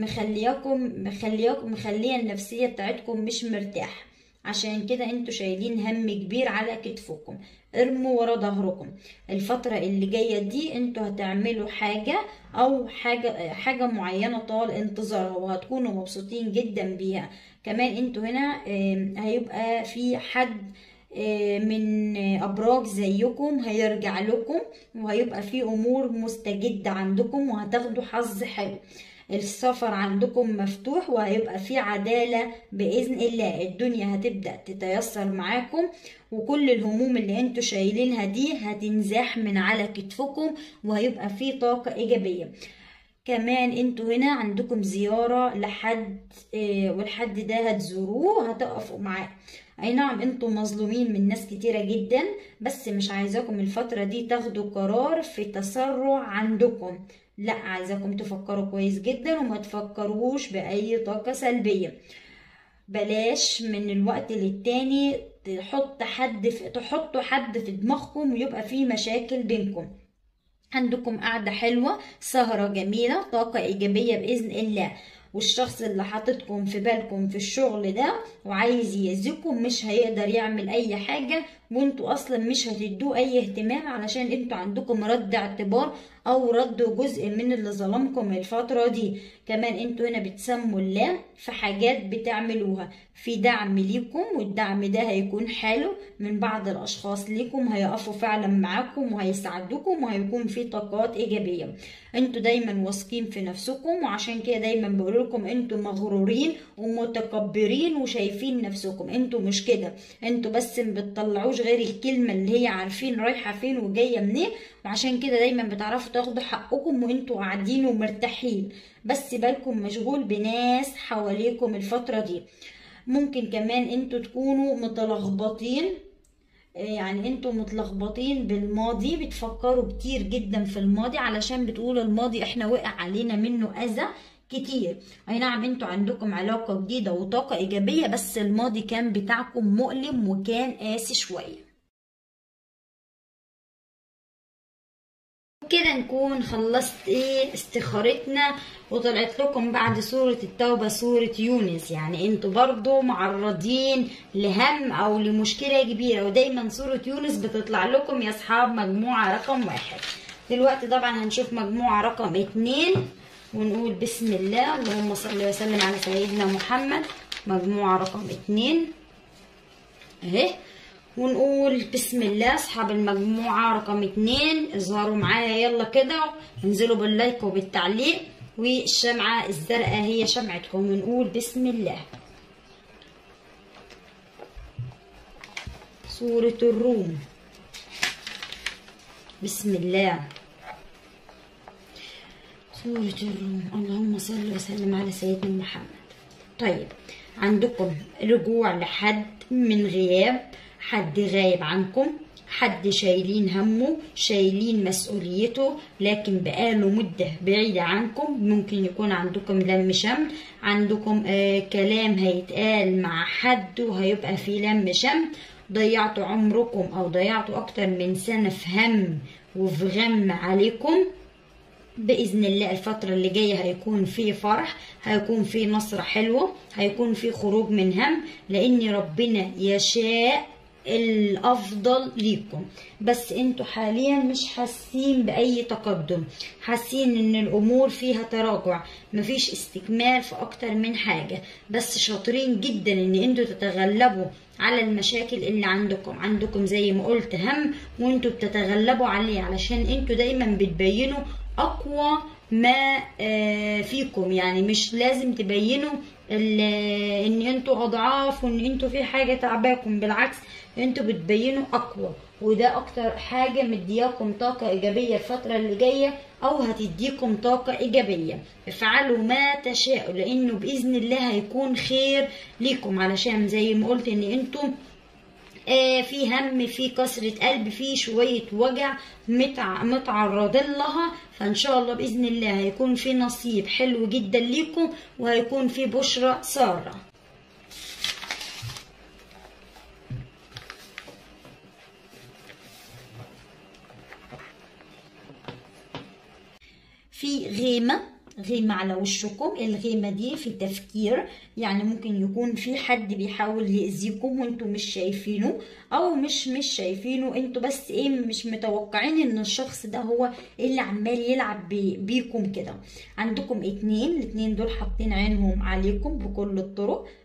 مخلية النفسية بتاعتكم مش مرتاح، عشان كده انتوا شايلين هم كبير على كتفكم. ارموا ورا ظهركم. الفترة اللي جاية دي انتوا هتعملوا حاجة او حاجة معينة طال انتظارها وهتكونوا مبسوطين جدا بيها. كمان انتوا هنا هيبقى في حد من ابراج زيكم هيرجع لكم وهيبقى في امور مستجدة عندكم وهتاخدوا حظ حلو. السفر عندكم مفتوح وهيبقى في عدالة بإذن الله. الدنيا هتبدأ تتيسر معاكم، وكل الهموم اللي انتوا شايلينها دي هتنزاح من على كتفكم، وهيبقى في طاقة إيجابية. كمان انتوا هنا عندكم زيارة لحد والحد ده هتزوروه هتقفوا معاه. اي نعم انتوا مظلومين من ناس كتيرة جدا، بس مش عايزاكم الفترة دي تاخدوا قرار في تسرع عندكم، لا عايزاكم تفكروا كويس جدا وما تفكروش بأي طاقة سلبية. بلاش من الوقت للتاني تحطوا حد في دماغكم ويبقى فيه مشاكل بينكم. عندكم قعدة حلوة، سهرة جميلة، طاقة إيجابية بإذن الله. والشخص اللي حاططكم في بالكم في الشغل ده وعايز يأذيكم مش هيقدر يعمل أي حاجة، وانتوا أصلا مش هتدوه أي اهتمام، علشان انتوا عندكم رد اعتبار أو ردوا جزء من اللي ظلمكم الفترة دي. كمان انتوا هنا بتسموا الله في حاجات بتعملوها، في دعم ليكم، والدعم ده هيكون حلو من بعض الأشخاص ليكم، هيقفوا فعلا معاكم وهيساعدوكم، وهيكون في طاقات إيجابية. انتوا دايما واثقين في نفسكم، وعشان كده دايما بقولكم انتوا مغرورين ومتكبرين وشايفين نفسكم. انتوا مش كده، انتوا بس ما بتطلعوش غير الكلمة اللي هي عارفين رايحة فين وجاية منين، وعشان كده دايما بتعرفوا تاخدوا حقكم وانتوا قاعدين ومرتاحين، بس بالكم مشغول بناس حواليكم الفترة دي. ممكن كمان انتوا تكونوا متلخبطين، يعني انتوا متلخبطين بالماضي، بتفكروا كتير جدا في الماضي، علشان بتقولوا الماضي احنا وقع علينا منه اذى كتير. اي نعم انتوا عندكم علاقة جديدة وطاقة ايجابية، بس الماضي كان بتاعكم مؤلم وكان قاسي شوية. كده نكون خلصت استخارتنا، وطلعت لكم بعد سورة التوبة سورة يونس. يعني انتوا برضو معرضين لهم او لمشكلة كبيرة، ودايما سورة يونس بتطلع لكم يا اصحاب مجموعة رقم 1. دلوقتي طبعا هنشوف مجموعة رقم 2 ونقول بسم الله، اللهم صل وسلم على سيدنا محمد. مجموعة رقم 2 اهي، ونقول بسم الله. اصحاب المجموعة رقم 2 اظهروا معايا يلا كده، انزلوا باللايك وبالتعليق، والشمعة الزرقاء هي شمعتكم، ونقول بسم الله. سورة الروم، بسم الله. سورة الروم، اللهم صل وسلم على سيدنا محمد. طيب عندكم رجوع لحد من غياب، حد غايب عنكم، حد شايلين همه شايلين مسؤوليته لكن بقاله مدة بعيدة عنكم. ممكن يكون عندكم لم شمل، عندكم كلام هيتقال مع حد وهيبقى في لم شمل. ضيعتوا عمركم او ضيعتوا اكتر من سنة في هم وفي غم عليكم. بإذن الله الفترة اللي جاية هيكون في فرح، هيكون في نصرة حلوة، هيكون في خروج من هم، لأن ربنا يشاء الأفضل ليكم. بس انتوا حاليا مش حاسين بأي تقدم، حاسين ان الأمور فيها تراجع، مفيش استكمال في أكتر من حاجة، بس شاطرين جدا ان انتوا تتغلبوا على المشاكل اللي عندكم زي ما قلت هم، وانتوا بتتغلبوا عليه، علشان انتوا دايما بتبينوا أقوى ما فيكم. يعني مش لازم تبينوا ان انتوا اضعاف وان انتوا في حاجة تعباكم، بالعكس انتوا بتبينوا اقوى، وده اكتر حاجة مدياكم طاقة ايجابية الفترة اللي جاية، او هتديكم طاقة ايجابية. افعلوا ما تشاءوا، لانه باذن الله هيكون خير ليكم، علشان زي ما قلت ان انتوا في هم، في كسرة قلب، في شوية وجع متعرضين لها، فان شاء الله باذن الله هيكون في نصيب حلو جدا ليكم، وهيكون في بشرة سارة. في غيمة على وشكم. الغيمة دي في تفكير، يعني ممكن يكون في حد بيحاول يأذيكم وانتوا مش شايفينه، او مش شايفينه، انتوا بس مش متوقعين ان الشخص ده هو اللي عمال يلعب بيكم كده. عندكم 2، الاتنين دول حاطين عينهم عليكم بكل الطرق،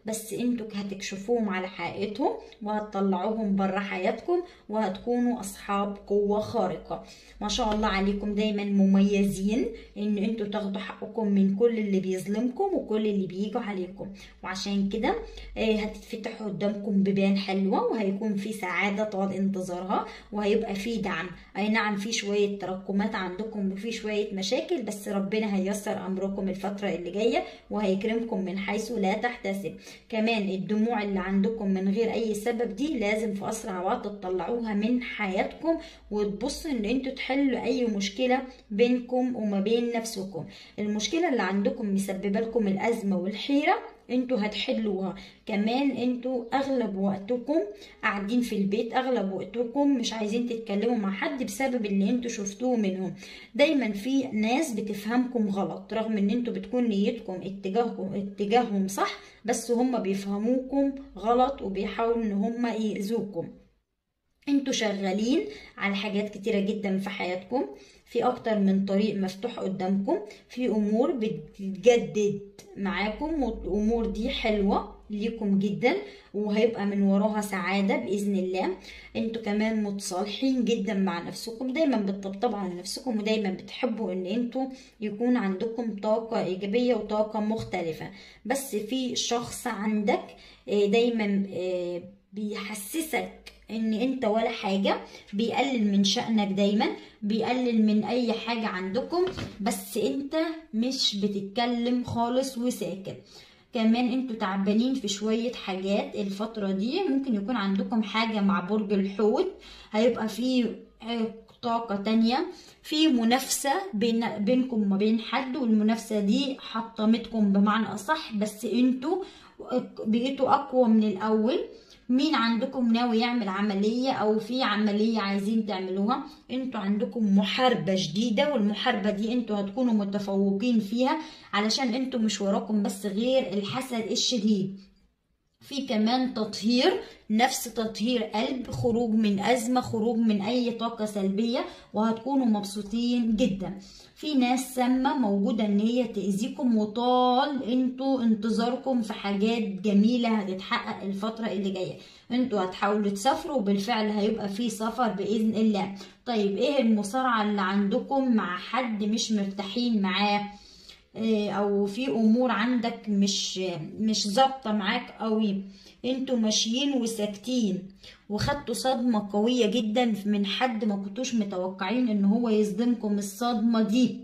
بس انتوا هتكشفوهم على حقيقتهم وهتطلعوهم بره حياتكم وهتكونوا اصحاب قوة خارقة. ما شاء الله عليكم، دايما مميزين ان انتوا تاخدوا حقكم من كل اللي بيظلمكم وكل اللي بيجوا عليكم. وعشان كده هتتفتح قدامكم بيبان حلوة، وهيكون في سعادة طال انتظارها، وهيبقى في دعم. اي نعم في شوية تراكمات عندكم وفي شوية مشاكل، بس ربنا هييسر امركم الفترة اللي جاية وهيكرمكم من حيث لا تحتسب. كمان الدموع اللي عندكم من غير اي سبب دي لازم في اسرع وقت تطلعوها من حياتكم، وتبصوا ان انتوا تحلوا اي مشكلة بينكم وما بين نفسكم. المشكلة اللي عندكم مسببة لكم الازمة والحيرة انتوا هتحلوها. كمان انتوا اغلب وقتكم قاعدين في البيت، اغلب وقتكم مش عايزين تتكلموا مع حد بسبب اللي انتوا شفتوه منهم. دايما في ناس بتفهمكم غلط، رغم ان انتوا بتكون نيتكم اتجاههم صح، بس هم بيفهموكم غلط وبيحاولوا ان هم يأذوكم. انتوا شغالين على حاجات كتيرة جدا في حياتكم، في اكتر من طريق مفتوح قدامكم، في امور بتجدد معاكم والامور دي حلوة ليكم جدا وهيبقى من وراها سعادة بإذن الله. انتوا كمان متصالحين جدا مع نفسكم، دايما بتطبطبوا على نفسكم، ودايما بتحبوا ان انتوا يكون عندكم طاقة ايجابية وطاقة مختلفة. بس في شخص عندك دايما بيحسسك ان انت ولا حاجة، بيقلل من شأنك، دايما بيقلل من اي حاجة عندكم، بس انت مش بتتكلم خالص وساكت. كمان انتوا تعبانين في شوية حاجات الفترة دي، ممكن يكون عندكم حاجة مع برج الحوت، هيبقى في طاقة تانية، في منافسة بينكم وما بين حد، والمنافسة دي حطمتكم بمعنى أصح، بس انتوا بقيتوا أقوى من الأول. مين عندكم ناوي يعمل عملية او في عملية عايزين تعملوها؟ انتوا عندكم محاربة جديدة، والمحاربة دي انتوا هتكونوا متفوقين فيها، علشان انتوا مش وراكم بس غير الحسد الشديد. في كمان تطهير نفس، تطهير قلب، خروج من أزمة، خروج من أي طاقة سلبية، وهتكونوا مبسوطين جدا. في ناس سامة موجودة ان هي تأذيكم، وطال انتوا انتظاركم في حاجات جميلة هتتحقق الفترة اللي جاية. انتوا هتحاولوا تسافروا، وبالفعل هيبقى في سفر بإذن الله. طيب ايه المصارعة اللي عندكم مع حد مش مرتاحين معاه، او في امور عندك مش ظابطه معاك قوي؟ انتوا ماشيين وساكتين، وخدتوا صدمه قويه جدا من حد ما كنتوش متوقعين ان هو يصدمكم الصدمه دي.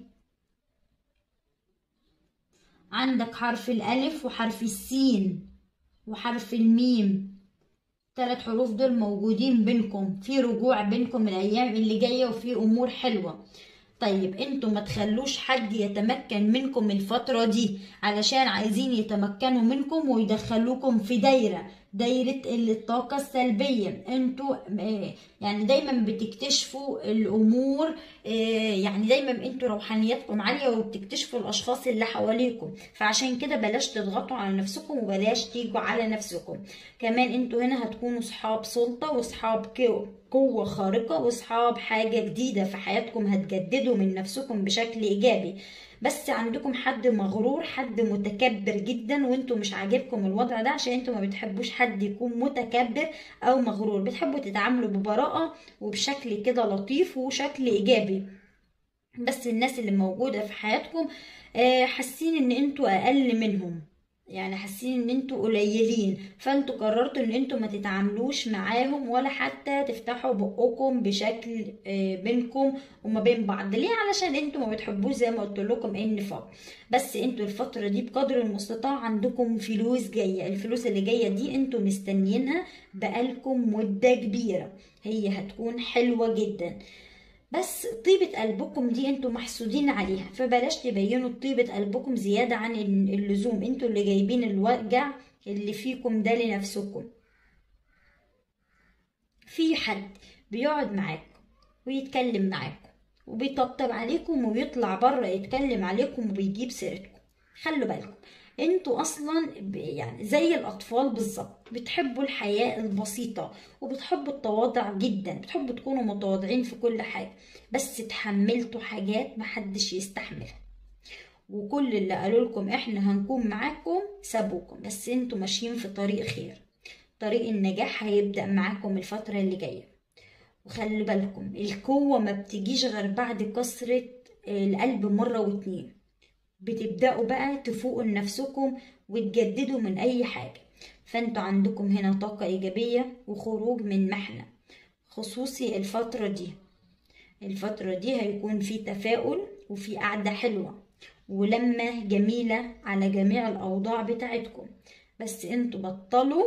عندك حرف الالف وحرف السين وحرف الميم، 3 حروف دول موجودين بينكم، في رجوع بينكم الايام اللي جايه وفي امور حلوه. طيب انتوا ما تخلوش حد يتمكن منكم الفترة دي، علشان عايزين يتمكنوا منكم ويدخلوكم في دايرة الطاقة السلبية. انتوا يعني دايما بتكتشفوا الامور، يعني دايما انتوا روحانياتكم عالية وبتكتشفوا الاشخاص اللي حواليكم، فعشان كده بلاش تضغطوا على نفسكم وبلاش تيجوا على نفسكم. كمان انتوا هنا هتكونوا صحاب سلطة وصحاب قوة خارقة وصحاب حاجة جديدة في حياتكم، هتجددوا من نفسكم بشكل ايجابي. بس عندكم حد مغرور، حد متكبر جدا، وانتوا مش عاجبكم الوضع ده، عشان انتوا ما بتحبوش حد يكون متكبر او مغرور، بتحبوا تتعاملوا ببراءة وبشكل كده لطيف وشكل ايجابي. بس الناس اللي موجودة في حياتكم حاسين ان انتوا اقل منهم، يعني حاسين ان انتوا قليلين، فانتوا قررتوا ان انتوا ما تتعاملوش معاهم ولا حتى تفتحوا بقكم بشكل بينكم وما بين بعض. ليه؟ علشان انتوا ما بتحبوش زي ما قلت لكم النفاق. بس انتوا الفترة دي بقدر المستطاع عندكم فلوس جاية، الفلوس اللي جاية دي انتوا مستنيينها بقالكم مدة كبيرة، هي هتكون حلوة جدا. بس طيبة قلبكم دي انتوا محسودين عليها، فبلاش تبينوا طيبة قلبكم زيادة عن اللزوم، انتوا اللي جايبين الوجع اللي فيكم ده لنفسكم. في حد بيقعد معاكم ويتكلم معاكم وبيطبطب عليكم ويطلع بره يتكلم عليكم وبيجيب سيرتكم، خلوا بالكم. انتوا اصلا يعني زي الاطفال بالظبط، بتحبوا الحياة البسيطة وبتحبوا التواضع جدا، بتحبوا تكونوا متواضعين في كل حاجة، بس تحملتوا حاجات محدش يستحملها، وكل اللي قالوا لكم احنا هنكون معاكم سابوكم، بس انتوا ماشيين في طريق خير. طريق النجاح هيبدأ معاكم الفترة اللي جاية. وخلي بالكم القوة ما بتجيش غير بعد كسرة القلب مرة واتنين. بتبدأوا بقى تفوقوا لنفسكم وتجددوا من اي حاجة. فانتوا عندكم هنا طاقة ايجابية وخروج من محنة خصوصي الفترة دي هيكون في تفاؤل وفي قعدة حلوة ولمة جميلة على جميع الأوضاع بتاعتكم. بس انتوا بطلوا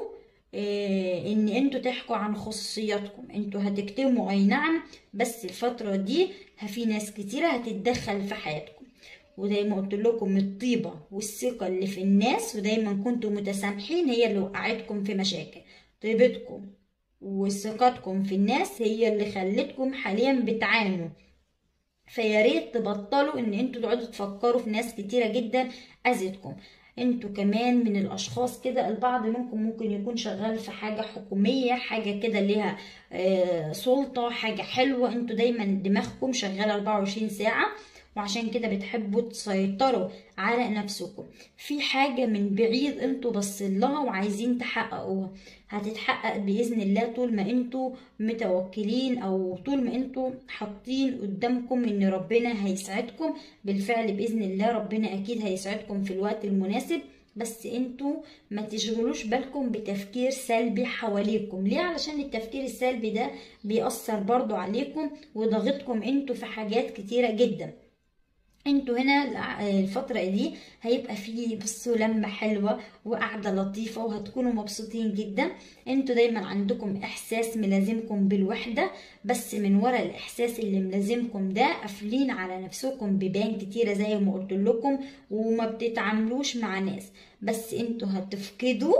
ان انتوا تحكوا عن خصوصياتكم. انتوا هتكتموا اي نعم، بس الفترة دي في ناس كتيرة هتتدخل في حياتكم. وزي ما قلت لكم الطيبة والثقة اللي في الناس ودايما كنتوا متسامحين هي اللي وقعتكم في مشاكل. طيبتكم وثقتكم في الناس هي اللي خلتكم حاليا بتعانوا. فيا ريت تبطلوا ان انتوا تقعدوا تفكروا في ناس كتيره جدا اذتكم. انتوا كمان من الاشخاص كده، البعض منكم ممكن يكون شغال في حاجه حكوميه، حاجه كده ليها سلطه، حاجه حلوه. انتوا دايما دماغكم شغاله 24 ساعه، وعشان كده بتحبوا تسيطروا على نفسكم. في حاجة من بعيد انتوا باصين لها وعايزين تحققوها، هتتحقق بإذن الله طول ما انتوا متوكلين، او طول ما انتوا حاطين قدامكم ان ربنا هيسعدكم. بالفعل بإذن الله ربنا اكيد هيسعدكم في الوقت المناسب. بس انتوا ما تشغلوش بالكم بتفكير سلبي حواليكم. ليه؟ علشان التفكير السلبي ده بيأثر برضو عليكم وضغطكم انتوا في حاجات كتيرة جدا. انتوا هنا الفترة دي هيبقى فيه بصوا لمة حلوة وقعدة لطيفة وهتكونوا مبسوطين جدا. انتوا دايما عندكم احساس ملازمكم بالوحدة، بس من ورا الاحساس اللي ملازمكم ده قافلين على نفسكم بيبان كتيرة زي ما قلت لكم، وما بتتعاملوش مع ناس. بس انتوا هتفقدوا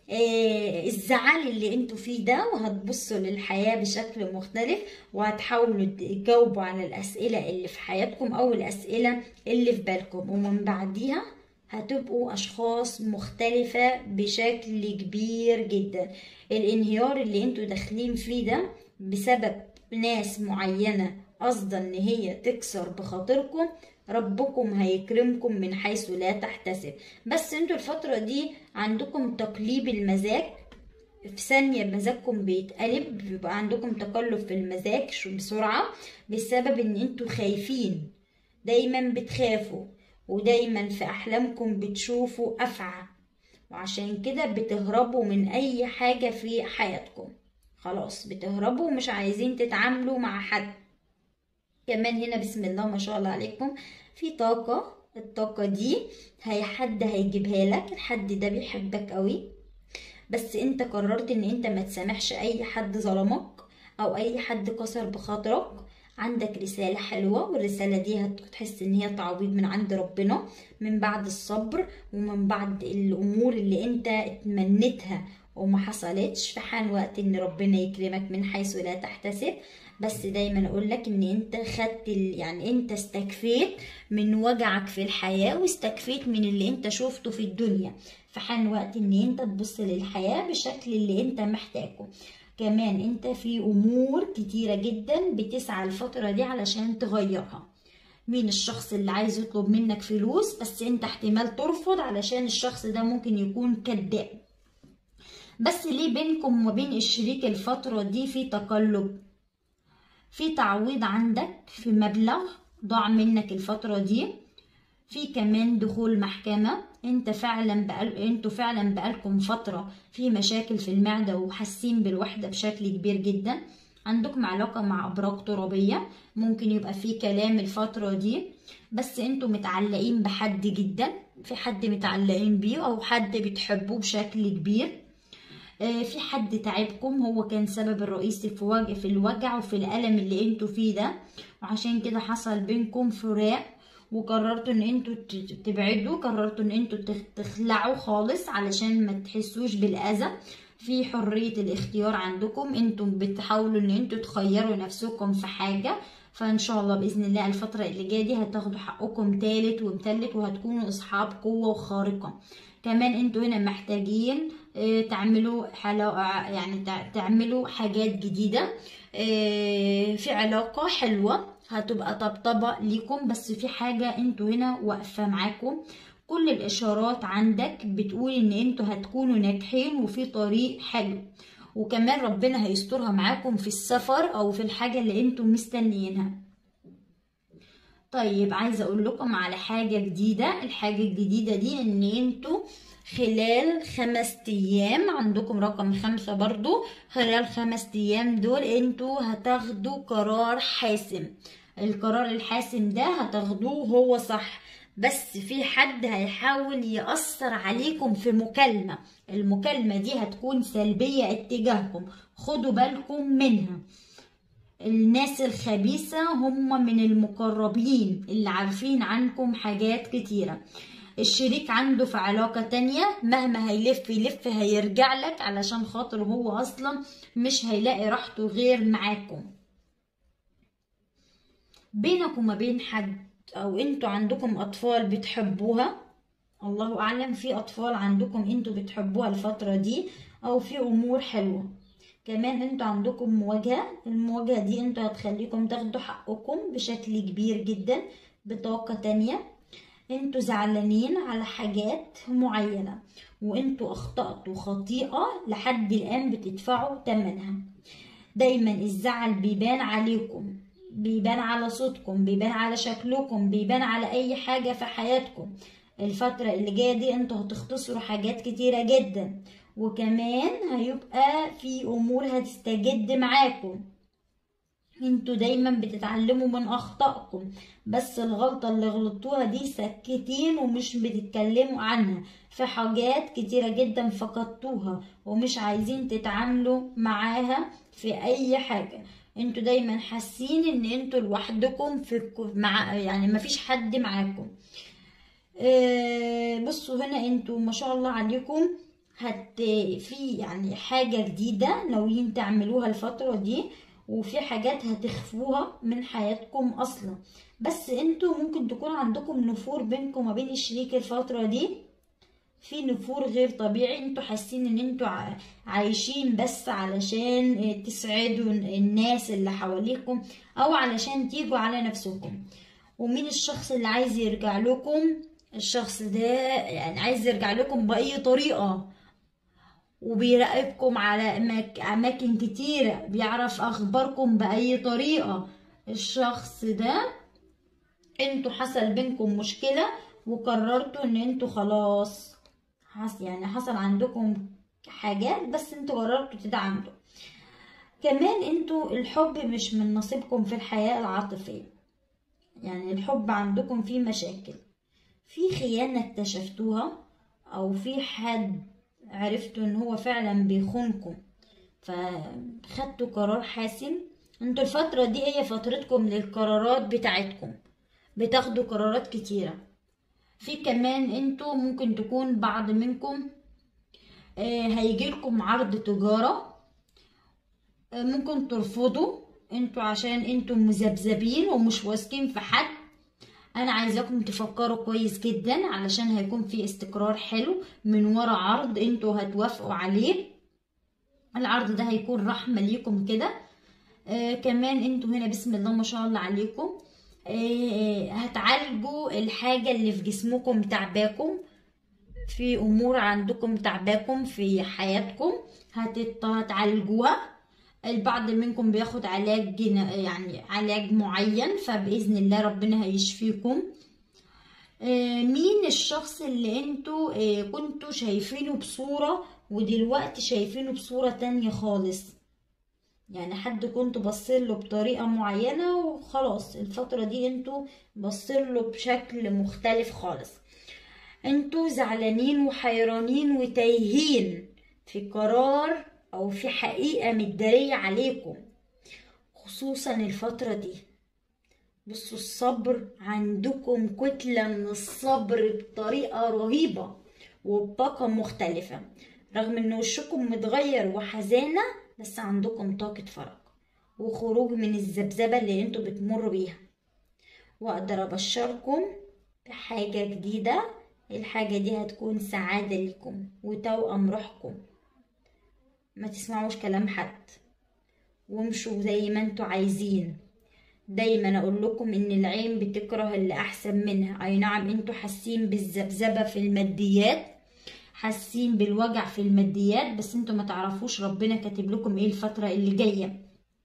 الزعل اللي انتوا فيه ده، وهتبصوا للحياة بشكل مختلف، وهتحاولوا تجاوبوا على الأسئلة اللي في حياتكم أو الأسئلة اللي في بالكم، ومن بعديها هتبقوا أشخاص مختلفة بشكل كبير جدا. الانهيار اللي انتوا داخلين فيه ده بسبب ناس معينة قصدا ان هي تكسر بخاطركم، ربكم هيكرمكم من حيث لا تحتسب. بس انتوا الفترة دي عندكم تقليب المزاج، في ثانية مزاجكم بيتقلب، بيبقى عندكم تقلب في المزاج بسرعة بسبب ان انتوا خايفين، دايما بتخافوا، ودايما في احلامكم بتشوفوا افعى، وعشان كده بتهربوا من اي حاجة في حياتكم. خلاص بتهربوا ومش عايزين تتعاملوا مع حد. كمان هنا بسم الله ما شاء الله عليكم في طاقة. الطاقة دي حد هيجيبها لك. الحد ده بيحبك قوي، بس انت قررت ان انت ما تسامحش اي حد ظلمك او اي حد كسر بخاطرك. عندك رسالة حلوة، والرسالة دي هتحس ان هي تعويض من عند ربنا، من بعد الصبر ومن بعد الامور اللي انت اتمنيتها وما حصلتش. في حان وقت ان ربنا يكرمك من حيث لا تحتسب. بس دايما اقول لك ان انت خدت يعني انت استكفيت من وجعك في الحياة، واستكفيت من اللي انت شوفته في الدنيا. في حان وقت ان انت تبص للحياة بالشكل اللي انت محتاجه. كمان انت في امور كتيرة جدا بتسعى الفترة دي علشان تغيرها. مين الشخص اللي عايز يطلب منك فلوس بس انت احتمال ترفض علشان الشخص ده ممكن يكون كذاب. بس ليه بينكم وما بين الشريك الفترة دي في تقلب؟ في تعويض عندك في مبلغ ضاع منك الفترة دي. في كمان دخول محكمة. انتوا فعلا بقالكم فترة في مشاكل في المعدة وحاسين بالوحدة بشكل كبير جدا. عندكم علاقة مع أبراج ترابية، ممكن يبقى في كلام الفترة دي، بس انتوا متعلقين بحد جدا، في حد متعلقين بيه أو حد بتحبوه بشكل كبير. في حد تعبكم، هو كان سبب الرئيسي في الوجع وفي الألم اللي انتوا فيه ده، وعشان كده حصل بينكم فراق، وقررتوا ان انتوا تبعدوا، قررتوا ان انتوا تخلعوا خالص علشان ما تحسوش بالأذى. في حرية الاختيار عندكم، انتوا بتحاولوا ان انتوا تخيروا نفسكم في حاجة. فان شاء الله باذن الله الفترة اللي جاية دي هتاخدوا حقكم تالت ومتلت، وهتكونوا اصحاب قوة وخارقة. كمان انتوا هنا محتاجين تعملوا يعني تعملوا حاجات جديدة في علاقة حلوة هتبقى طبطبة ليكم، بس في حاجة انتوا هنا واقفة معاكم. كل الاشارات عندك بتقول ان انتوا هتكونوا ناجحين وفي طريق حلو، وكمان ربنا هيسترها معاكم في السفر او في الحاجة اللي انتوا مستنيينها. طيب عايزة اقول لكم على حاجة جديدة. الحاجة الجديدة دي ان انتوا خلال 5 ايام، عندكم رقم 5 برضو، خلال 5 ايام دول انتوا هتاخدوا قرار حاسم. القرار الحاسم ده هتاخدوه هو صح، بس في حد هيحاول يأثر عليكم في مكالمة. المكالمة دي هتكون سلبية اتجاهكم، خدوا بالكم منها. الناس الخبيثة هم من المقربين اللي عارفين عنكم حاجات كتيرة. الشريك عنده في علاقة تانية، مهما هيلف يلف هيرجع لك، علشان خاطر هو اصلا مش هيلاقي راحته غير معاكم. بينك وما بين حد، او انتوا عندكم اطفال بتحبوها، الله اعلم، في اطفال عندكم انتوا بتحبوها الفترة دي، او في امور حلوة. كمان انتوا عندكم مواجهة. المواجهة دي انتوا هتخليكم تاخدوا حقكم بشكل كبير جدا بطاقة تانية. انتوا زعلانين على حاجات معينة، وانتوا اخطأتوا خطيئة لحد الان بتدفعوا تمنها. دايما الزعل بيبان عليكم، بيبان على صوتكم، بيبان على شكلكم، بيبان على اي حاجة في حياتكم. الفترة اللي جاية دي انتوا هتختصروا حاجات كتيرة جدا، وكمان هيبقى في امور هتستجد معاكم. انتوا دايما بتتعلموا من اخطائكم، بس الغلطة اللي غلطوها دي سكتين ومش بتتكلموا عنها. في حاجات كتيرة جدا فقدتوها ومش عايزين تتعاملوا معاها في اي حاجة. انتوا دايما حاسين ان انتوا لوحدكم يعني مفيش حد معاكم. بصوا هنا انتوا ما شاء الله عليكم، في يعني حاجة جديدة ناويين تعملوها الفترة دي، وفي حاجات هتخفوها من حياتكم اصلا. بس انتوا ممكن تكون عندكم نفور بينكم وما بين الشريك الفترة دي، في نفور غير طبيعي. انتوا حاسين ان انتوا عايشين بس علشان تسعدوا الناس اللي حواليكم، او علشان تيجوا على نفسكم. ومين الشخص اللي عايز يرجع لكم؟ الشخص ده يعني عايز يرجع لكم بأي طريقة، وبيراقبكم على أماكن كتيرة، بيعرف أخباركم بأي طريقة. الشخص ده انتوا حصل بينكم مشكلة وقررتوا ان انتوا خلاص، يعني حصل عندكم حاجات بس انتوا قررتوا تتعاملوا. كمان انتوا الحب مش من نصيبكم في الحياة العاطفية، يعني الحب عندكم فيه مشاكل، في خيانة اكتشفتوها، او في حد عرفتوا ان هو فعلا بيخونكم فخدتوا قرار حاسم. انتوا الفترة دي هي فترتكم للقرارات بتاعتكم، بتاخدوا قرارات كتيرة. في كمان انتوا ممكن تكون بعض منكم هيجيلكم عرض تجارة، ممكن ترفضوا انتوا عشان انتوا مذبذبين ومش واثقين في حد. انا عايزاكم تفكروا كويس جدا، علشان هيكون في استقرار حلو من ورا عرض انتوا هتوافقوا عليه. العرض ده هيكون رحمة ليكم كده. كمان انتوا هنا بسم الله ما شاء الله عليكم هتعالجوا الحاجة اللي في جسمكم تعباكم، في امور عندكم تعباكم في حياتكم هتعالجوها. البعض منكم بياخد علاج يعني علاج معين، فبإذن الله ربنا هيشفيكم. مين الشخص اللي انتوا كنتوا شايفينه بصورة ودلوقتي شايفينه بصورة تانية خالص؟ يعني حد كنتوا بصيله بطريقة معينة وخلاص الفترة دي انتوا بصيله بشكل مختلف خالص. انتوا زعلانين وحيرانين وتايهين في قرار او في حقيقة متدارية عليكم، خصوصا الفترة دي. بصوا الصبر عندكم كتلة من الصبر بطريقة رهيبة وبطاقة مختلفة، رغم ان وشكم متغير وحزانة، بس عندكم طاقة فرج وخروج من الذبذبة اللي انتوا بتمروا بيها. واقدر ابشركم بحاجة جديدة، الحاجة دي هتكون سعادة لكم وتوأم روحكم. ما تسمعوش كلام حد وامشوا زي ما انتوا عايزين. دايما اقول لكم ان العين بتكره اللي احسن منها. اي نعم انتوا حاسين بالذبذبه في الماديات، حاسين بالوجع في الماديات، بس انتوا ما تعرفوش ربنا كاتب لكم ايه الفتره اللي جايه.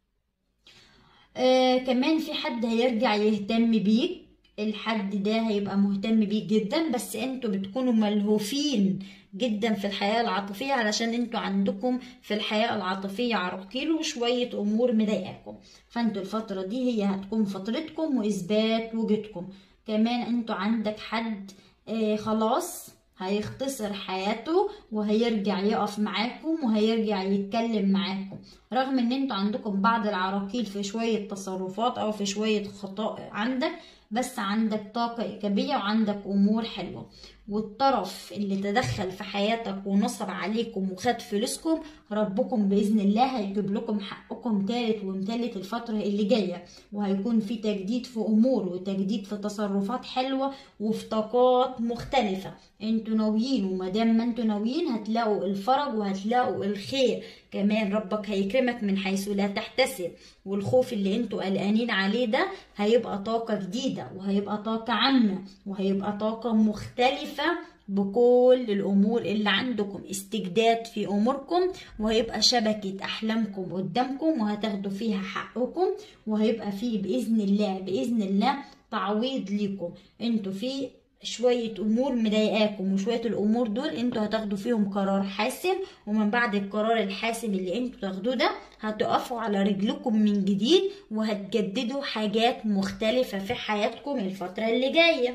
كمان في حد هيرجع يهتم بيك، الحد ده هيبقى مهتم بيك جدا، بس انتوا بتكونوا ملهوفين جدا في الحياة العاطفية، علشان انتوا عندكم في الحياة العاطفية عراقيل وشوية امور مضايقاكم. فانتوا الفترة دي هي هتكون فترتكم واثبات وجودكم. كمان انتوا عندك حد خلاص هيختصر حياته وهيرجع يقف معاكم وهيرجع يتكلم معاكم، رغم ان انتوا عندكم بعض العراقيل في شوية تصرفات او في شوية خطأ عندك، بس عندك طاقة ايجابية وعندك امور حلوة. والطرف اللي تدخل في حياتك ونصب عليكم وخد فلوسكم، ربكم بإذن الله هيجيب لكم حقكم تالت ومتالت الفترة اللي جاية، وهيكون في تجديد في أمور وتجديد في تصرفات حلوة وفي طاقات مختلفة. انتوا ناويين، ومادام ما انتوا ناويين هتلاقوا الفرج وهتلاقوا الخير. كمان ربك هيكرمك من حيث لا تحتسب، والخوف اللي انتوا قلقانين عليه ده هيبقى طاقة جديدة وهيبقى طاقة عامة وهيبقى طاقة مختلفة بكل الامور اللي عندكم، استجداد في اموركم، وهيبقى شبكة احلامكم قدامكم وهتاخدوا فيها حقكم، وهيبقى فيه باذن الله تعويض ليكم. انتوا في شوية امور مضايقاكم، وشوية الامور دول انتوا هتاخدوا فيهم قرار حاسم، ومن بعد القرار الحاسم اللي انتوا تاخدوه ده هتقفوا على رجلكم من جديد وهتجددوا حاجات مختلفة في حياتكم الفترة اللي جاية.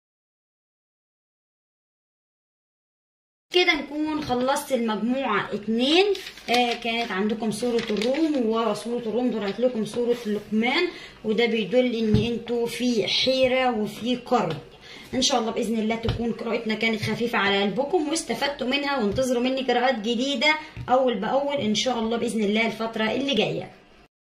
كده نكون خلصت المجموعة 2. كانت عندكم سورة الروم، وورا سورة الروم ظهرت لكم سورة لقمان، وده بيدل ان انتوا في حيرة وفي كرب. ان شاء الله باذن الله تكون قراءتنا كانت خفيفة على قلبكم واستفدتوا منها، وانتظروا مني قراءات جديدة اول باول ان شاء الله باذن الله الفترة اللي جاية.